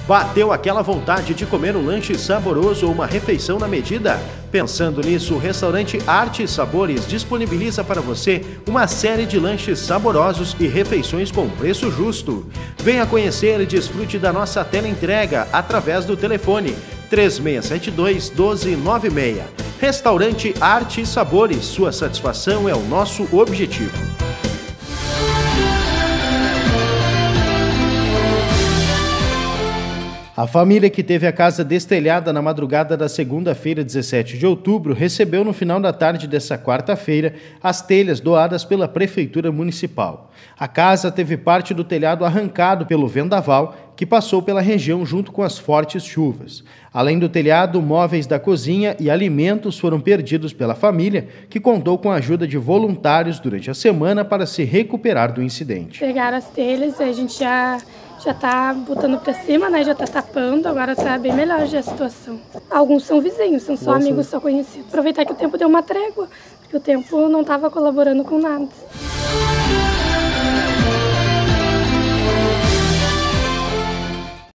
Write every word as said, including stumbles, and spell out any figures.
Bateu aquela vontade de comer um lanche saboroso ou uma refeição na medida? Pensando nisso, o restaurante Arte e Sabores disponibiliza para você uma série de lanches saborosos e refeições com preço justo. Venha conhecer e desfrute da nossa teleentrega através do telefone três seis sete dois, um dois nove seis. Restaurante Arte e Sabores, sua satisfação é o nosso objetivo. A família que teve a casa destelhada na madrugada da segunda-feira, dezessete de outubro, recebeu no final da tarde dessa quarta-feira as telhas doadas pela Prefeitura Municipal. A casa teve parte do telhado arrancado pelo vendaval, que passou pela região junto com as fortes chuvas. Além do telhado, móveis da cozinha e alimentos foram perdidos pela família, que contou com a ajuda de voluntários durante a semana para se recuperar do incidente. Pegaram as telhas, a gente já... já tá botando pra cima, né? Já tá tapando, agora tá bem melhor já a situação. Alguns são vizinhos, são só Nossa. amigos, só conhecidos. Aproveitar que o tempo deu uma trégua, porque o tempo não tava colaborando com nada.